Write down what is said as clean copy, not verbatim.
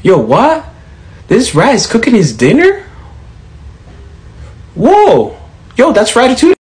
Yo, what? This rat is cooking his dinner? Whoa! Yo, that's ratatouille.